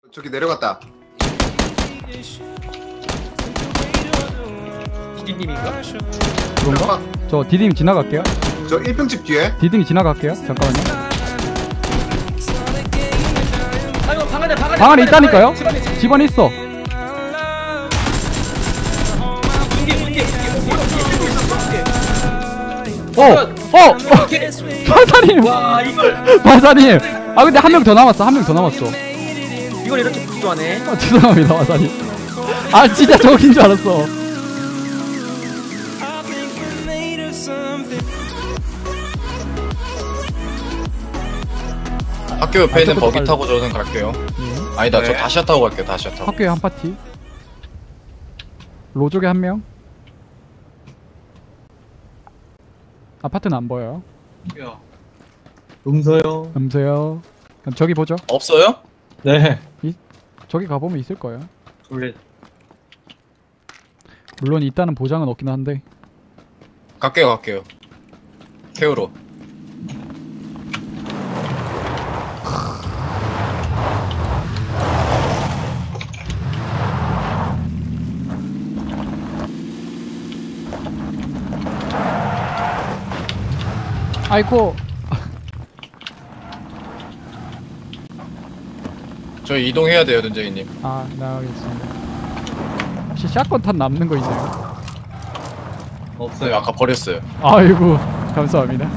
저기 내려갔다. 디디님인가? 그런가? 저 디딩 지나갈게요. 저 1평집 뒤에. 디딩이 지나갈게요. 잠깐만요. 아이고 방 안에 있다니까요? 집안에 있어. 바사님! 와 이걸 바사님! 아 근데 한 명 더 남았어. 한 명 더 남았어. 이걸 이렇게 복수하네. 아, 죄송합니다 바사님. 아 진짜 저긴 줄 알았어. 학교 옆에 있는 저것도 버기 타고 저는 갈게요. 아니다, 저 다시아 타고 갈게요. 다시아 타고. 학교에 한 파티. 로족에 한 명. 아파트는 안 보여요. 야, 음서요. 음세요. 그럼 저기 보죠. 없어요? 네. 저기 가보면 있을 거예요. 원래 물론 있다는 보장은 없긴 한데. 갈게요. 케우로. 아이코. 저희 이동해야 돼요, 눈쟁이님. 아 나가겠습니다. 혹시 샷건 탄 남는 거 있나요? 없어요. 네, 아까 버렸어요. 아이고 감사합니다.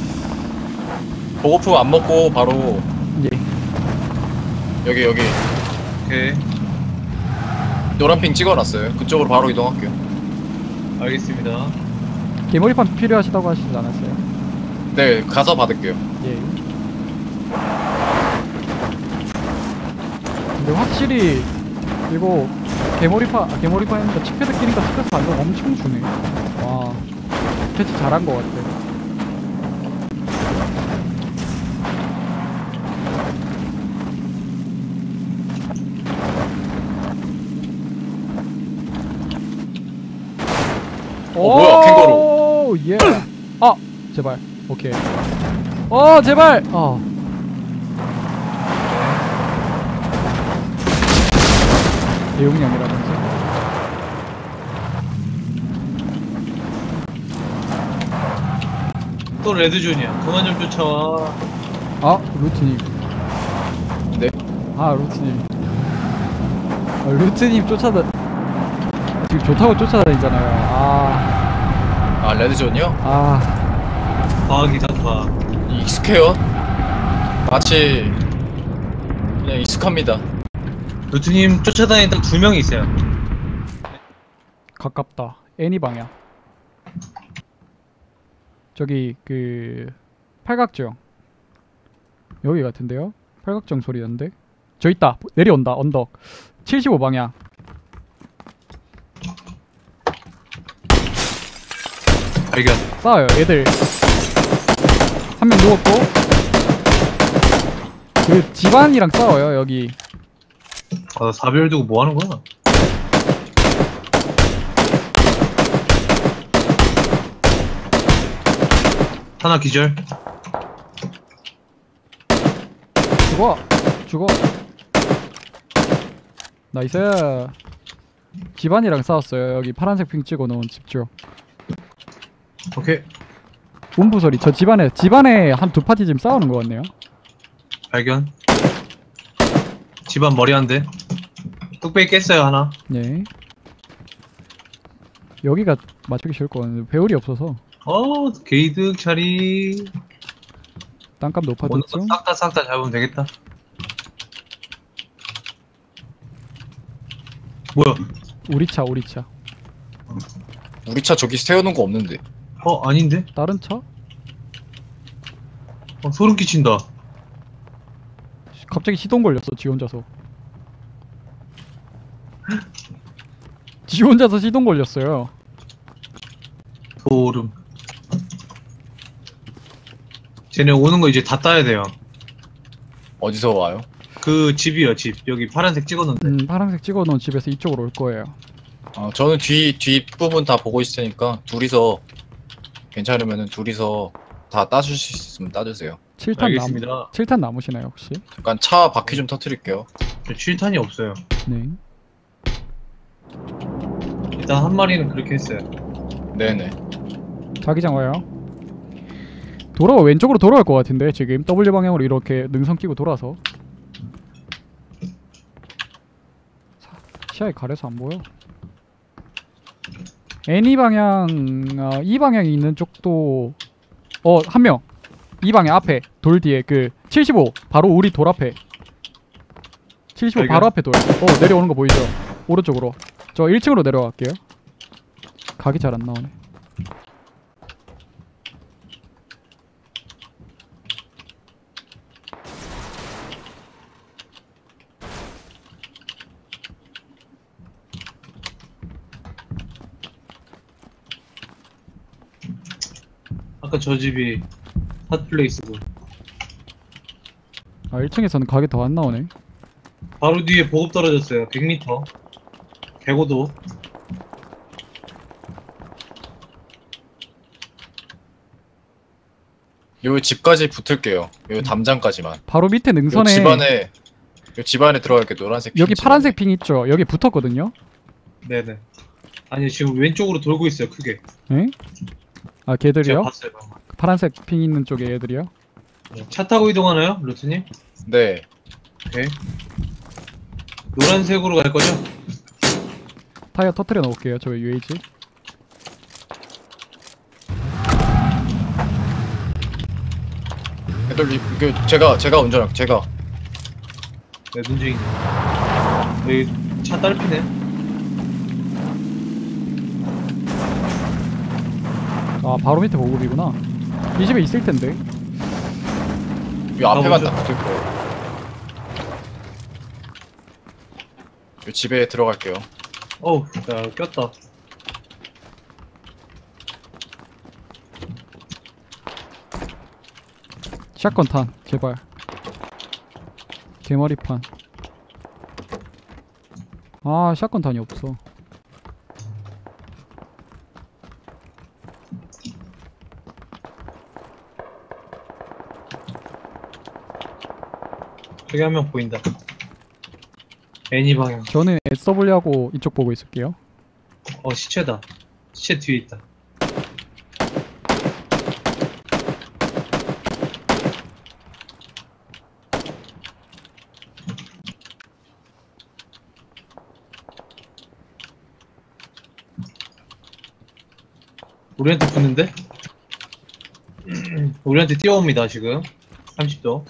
보고품 안 먹고 바로 예. 여기 오케이. 노란핑 찍어놨어요. 그쪽으로 바로 이동할게요. 알겠습니다. 개머리판 필요하시다고 하시지 않았어요? 네, 가서 받을게요. 예. 근데 확실히 이거 개머리판이니까 칩패드 끼니까 스트레스 반동 엄청 주네. 와 패치 잘한 것 같아. 뭐야, 캥거루. 오, 예. 아 제발. 오케이. 제발. 대용량이라든지. 또 레드존이야. 그만 좀 쫓아와. 루트님. 네? 루트님. 루트님 지금 좋다고 쫓아다니잖아요. 아, 레드존이요? 과학이다, 과학. 익숙해요. 마치 그냥 익숙합니다. 루트님 쫓아다니던 2명이 있어요. 가깝다. 애니 방향. 저기 팔각정. 여기 같은데요? 팔각정 소리였는데. 저 있다. 내려온다. 언덕. 75 방향. 발견. 싸워요. 애들. 한 명 누웠고. 그 집안이랑 싸워요. 여기. 나 4배열 두고 뭐 하는 거야? 하나 기절. 죽어. 나이스. 집안이랑 싸웠어요. 여기 파란색 핑 찍어놓은 집죠. 오케이. 운부 소리. 저 집안에 한 2파티 지금 싸우는 것 같네요. 발견. 집안 머리 한 대. 뚝배기 깼어요, 하나. 네. 여기가 맞추기 쉬울 것 같은데 배율이 없어서. 게이득 자리. 땅값 높아졌죠? 싹 다 잡으면 되겠다. 뭐야? 우리 차. 우리 차 저기 세워놓은 거 없는데. 아닌데? 다른 차? 소름 끼친다. 갑자기 시동 걸렸어. 지 혼자서 시동 걸렸어요. 소름. 쟤네 오는 거 이제 다 따야 돼요. 어디서 와요? 그 집이요, 집. 여기 파란색 찍었는데. 파란색 찍어놓은 집에서 이쪽으로 올 거예요. 저는 뒷부분 다 보고 있을 테니까 둘이서 괜찮으면은 둘이서 다 따줄 수 있으면 따주세요. 7탄 나무. 알겠습니다. 7탄 남으시나요 혹시? 잠깐 차 바퀴 좀 터트릴게요. 저 7탄이 없어요. 네. 일단 한 마리는 그렇게 했어요. 네네. 자기장 와요. 왼쪽으로 돌아갈 것 같은데 지금 W 방향으로 이렇게 능선 끼고 돌아서 시야에 가려서 안 보여. N2 방향, 이 방향이 있는 쪽도 한 명. 이 방향 앞에 돌 뒤에 그 75 바로 우리 돌 앞에 75 발견. 바로 앞에 돌. 내려오는 거 보이죠? 오른쪽으로. 저 1층으로 내려갈게요. 각이 잘 안 나오네. 아까 저 집이 핫플레이스고 1층에서는 각이 더 안 나오네. 바로 뒤에 보급 떨어졌어요. 100m. 개고도. 요 집까지 붙을게요. 요 담장까지만. 바로 밑에 요 능선에 집안에 들어갈게 노란색. 여기 핀 파란색 핑 있죠? 여기 붙었거든요? 네네. 아니 지금 왼쪽으로 돌고 있어요. 크게. 네? 제가 걔들이요? 봤어요. 방금. 파란색 핑 있는 쪽에 애들이요? 차 타고 이동하나요? 루트님? 네. 오케이. 노란색으로 갈 거죠? 타이어 터트려 놓을게요. 저 UAG. 애들 제가 운전할게요. 제가. 네, 눈쟁이. 여기 차 딸피네. 바로 밑에 보급이구나. 이 집에 있을 텐데. 요 앞에만 가보죠. 딱 붙을 거예요. 요 집에 들어갈게요. 어우, 야, 꼈다. 샷건 탄, 제발. 개머리판. 샷건 탄이 없어. 저기 한 명 보인다. 애니 방향. 저는 SW하고 이쪽 보고 있을게요. 시체다. 시체 뒤에 있다. 우리한테 붙는데? 우리한테 뛰어옵니다 지금 30도. 요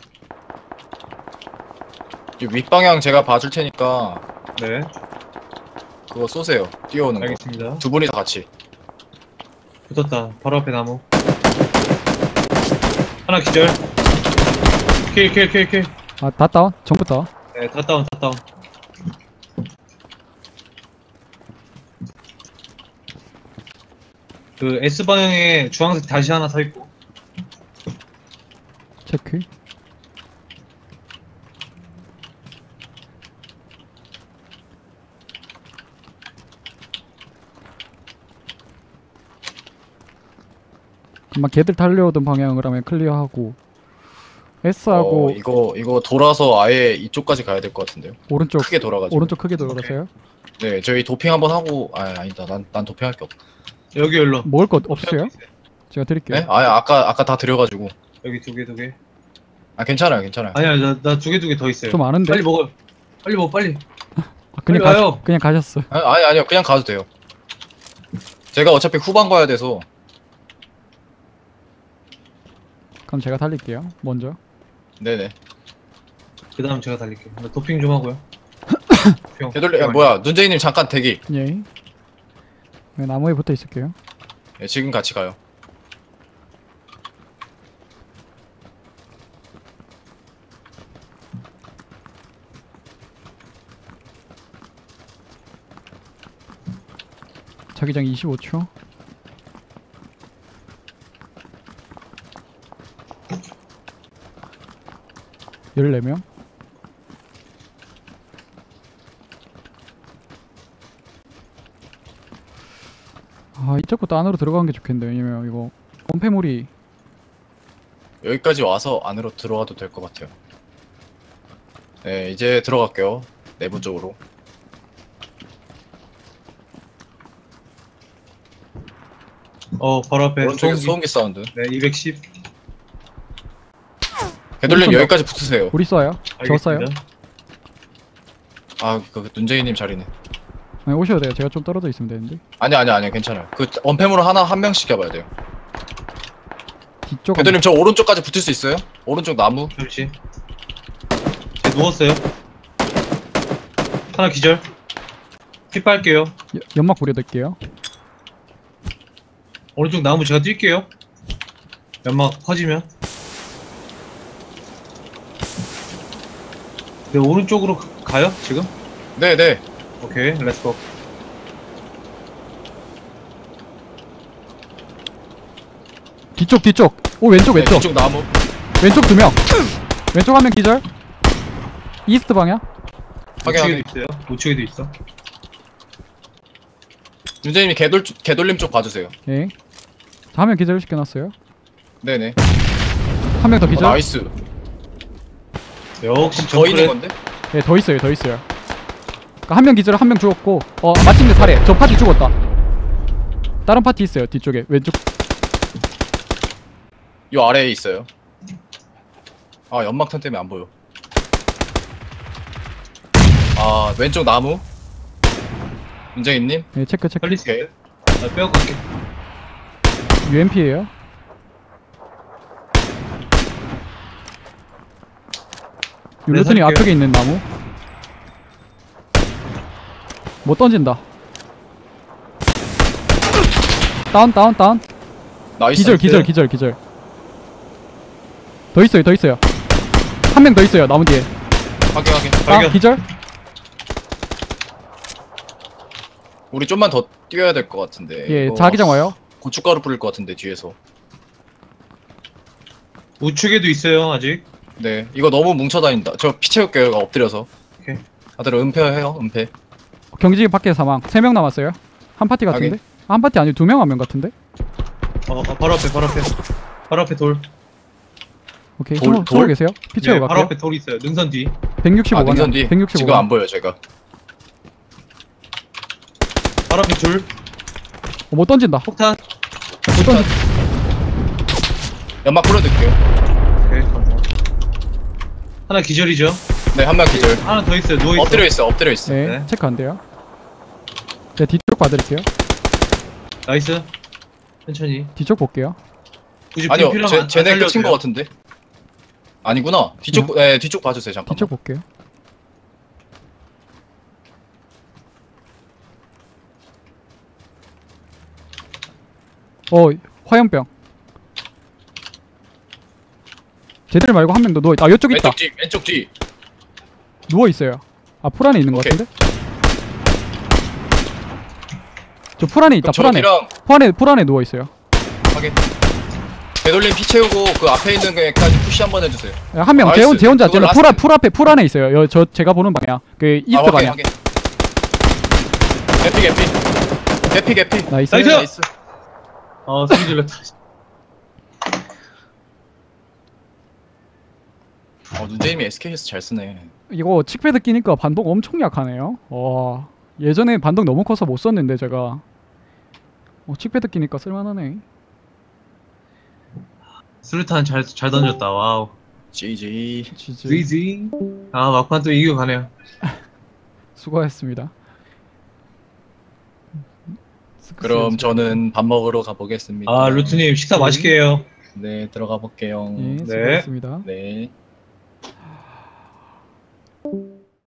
윗방향 제가 봐줄 테니까 네, 그거 쏘세요. 뛰어오는 거. 알겠습니다. 두 분이서 같이. 붙었다. 바로 앞에 나무. 하나 기절. 킬. 다 다운? 전부 다운? 네, 다 다운. 그 S 방향에 주황색 다시 하나 서 있고. 체크. 금방 걔들 달려오던 방향을 하면 클리어하고 S하고 이거 돌아서 아예 이쪽까지 가야 될 것 같은데요. 오른쪽 크게 돌아가지고. 오른쪽 크게 돌아가세요. 네, 저희 도핑 한번 하고. 아니다. 난 도핑할 게 없다. 여기 열로. 먹을 것 없어요? 제가 드릴게요. 네? 아까 다 드려가지고. 여기 두 개. 괜찮아요. 아니야, 나 두 개 더 있어요. 좀 많은데? 빨리 먹어요. 빨리 먹어, 빨리. 그냥 빨리 와요. 그냥 가셨어. 아니요. 그냥 가도 돼요. 제가 어차피 후반 가야 돼서. 그럼 제가 달릴게요. 먼저. 네네. 그 다음 제가 달릴게요. 나 도핑 좀 하고요. 도핑. 뭐야, 눈재희님 잠깐 대기. 예. 네, 나무에 붙어 있을게요. 네, 지금 같이 가요. 자기장 25초. 열네 명. 이쪽부터 안으로 들어가는 게 좋겠는데. 왜냐면 이거 엄폐물이 여기까지 와서 안으로 들어와도 될 것 같아요. 네, 이제 들어갈게요. 내부 쪽으로. 바로 앞에 오른쪽에 소음기. 소음기 사운드. 네, 210. 개돌림 쏜다. 여기까지 붙으세요. 우리 쏴요. 저 쏴요. 알겠습니다. 아, 그 눈쟁이님 자리네. 네, 오셔도 돼요. 제가 좀 떨어져 있으면 되는데. 아니야, 괜찮아요. 그 원팸으로 한 명씩 잡아야 돼요. 뒤쪽. 개돌림 저 오른쪽까지 붙을 수 있어요? 오른쪽 나무. 잠시. 제 누웠어요. 하나 기절. 피 빨게요. 연막 부려둘게요. 오른쪽 나무 제가 뛸게요. 연막 퍼지면. 네, 오른쪽으로 가요? 지금? 네네. 오케이, 렛츠고. 뒤쪽. 오 왼쪽. 네, 뒤쪽 나무. 왼쪽 2명. 왼쪽 한 명 기절. 이스트 방향. 확인하게. 우측에도 있어요. 우측에도 있어. 눈쟁이님 개돌림 쪽 봐주세요. 예. 한 명 기절 시켜놨어요. 네네. 한 명 더 기절. 나이스. 역시 더 있는 정글에 건데? 네, 더 있어요. 그러니까 한 명 기절, 한 명 죽었고, 마침내 살해. 저 파티 죽었다. 다른 파티 있어요. 뒤쪽에 왼쪽. 요 아래에 있어요. 아, 연막탄 때문에 안 보여. 아, 왼쪽 나무. 눈쟁이님. 네, 체크. 살릴 수 오케이. 있어요? 나 빼고 갈게. UMP예요. 루트님 살게요. 앞쪽에 있는 나무. 못 던진다. 다운. 나이스. 기절. 더 있어요. 한 명 더 있어요. 나무 뒤에. 확인. 발견. 기절. 우리 좀만 더 뛰어야 될 것 같은데. 예, 이거 자기장 와요. 고춧가루 뿌릴 것 같은데 뒤에서. 우측에도 있어요, 아직. 네, 이거 너무 뭉쳐 다닌다. 저 피 채울게요. 이거 엎드려서. 오케이. 다들 은폐해요. 은폐. 경직이 밖에 사망. 3명 남았어요. 한 파티 같은데? 확인. 한 파티 아니고 2명 한 명 같은데? 바로 앞에. 바로 앞에 돌. 오케이. 돌? 쏘고 계세요. 피 채우고 네, 바로 갈게요. 앞에 돌 있어요. 능선 뒤. 165 아, 방향. 능선 뒤. 165 지금 안 보여 제가. 바로 앞에 둘. 못 던진다. 폭탄. 못 던진. 연막 뿌려드릴게요. 오케이. 하나 기절이죠. 네, 한 명 기절. 하나 더 있어요. 누워 있어. 엎드려 있어. 네, 네. 체크 안 돼요. 네, 뒤쪽 봐드릴게요. 나이스. 천천히. 뒤쪽 볼게요. 굳이 아니요, 필요하면 안 쟤네 살려도 끝인 것 돼요. 같은데. 아니구나. 뒤쪽, 네, 뒤쪽 봐주세요. 잠깐만. 뒤쪽 볼게요. 화염병. 쟤들 말고 한 명 더 누워있다. 아, 이쪽 있다. 왼쪽 뒤. 누워있어요. 아, 풀 안에 있는 것 오케이. 같은데? 저 풀 안에 있다. 풀 안에. 저기랑 풀 안에 누워있어요. 확인. 되돌림 피 채우고 그 앞에 있는 거까지 푸시 한번 해주세요. 한 명, 나이스. 제 혼자, 그거 쟤는 라스트. 풀 앞에, 풀 안에 있어요. 제가 보는 방향. 그, 이스트 확인, 방향. 확인. 개피. 나이스. 나이스! 소리 질렀다. 눈재임이 SKS 잘 쓰네. 이거 칙패드 끼니까 반동 엄청 약하네요. 와, 예전에 반동 너무 커서 못 썼는데 제가 칙패드 끼니까 쓸만하네. 수류탄 잘 던졌다. 와우. GG. 지지. 막판 또 이겨가네요. 수고하셨습니다. 그럼 저는 밥 먹으러 가보겠습니다. 루트님 식사 맛있게 해요. 네, 들어가 볼게요. 예, 네. 수고하셨습니다. 네.